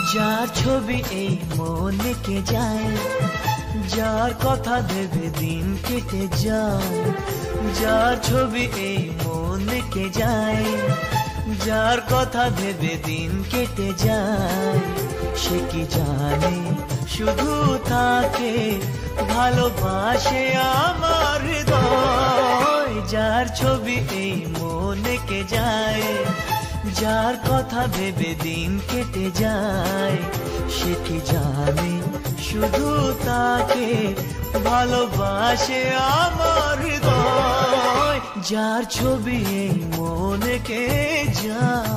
যার ছবি এই মনে কে যায়, যার কথা ভেবে দিন কেটে যায়। যার ছবি এই মনে কে যায়, যার কথা ভেবে দিন কেটে যায়। সে কি জানে শুধু তাকে ভালোবাসে আমার হৃদয়। যার ছবি এই মনে কে যায়, যার কথা ভেবে দিন কেটে যায়। সে কি জানে শুধু তাকে ভালোবাসে আমার হৃদয়। যার ছবি এই মনে কে যায়।